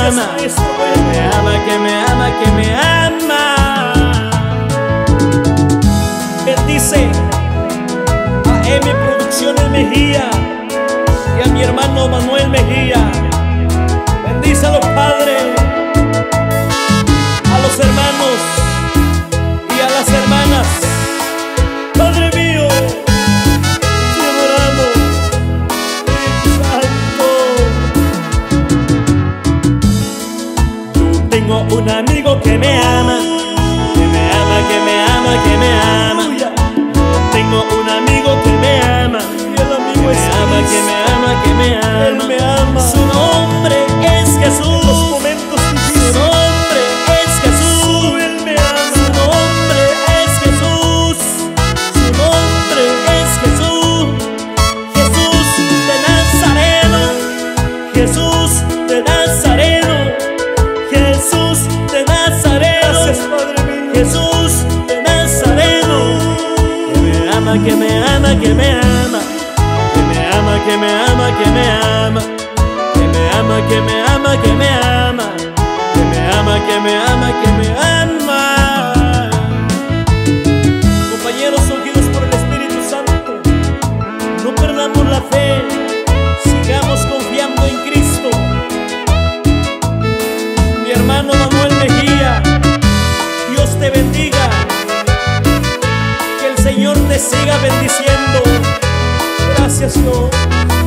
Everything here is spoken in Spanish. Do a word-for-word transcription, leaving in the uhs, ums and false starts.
ama, que me ama, que me ama, que me ama. Bendice a M Producciones Mejía y a mi hermano Manuel Mejía. Bendice a los padres, a los hermanos y a las hermanas. Padre mío, te adoramos, Espíritu Santo. Yo tengo un amigo que me ama, que me ama, que me ama, que me ama. Yo tengo un amigo que me ama, y el amigo es que me ama, que me ama, que me ama. Él me ama. Su nombre es Jesús. Los momentos difíciles. Su nombre es Jesús. Él me ama. Su nombre es Jesús. Su nombre es Jesús. Jesús de Nazareno. Jesús de Nazareno. Jesús de Nazareno. Gracias, Padre mío. Jesús de Nazareno. Que me ama, que me ama, que me ama. Que me ama, que me ama, que me ama. Que me ama, que me ama, que me ama. Que me ama, que me ama, que me ama. Compañeros ungidos por el Espíritu Santo, no perdamos la fe, sigamos confiando en Cristo. Mi hermano Manuel Mejía, Dios te bendiga, que el Señor te siga bendiciendo. Gracias, Dios.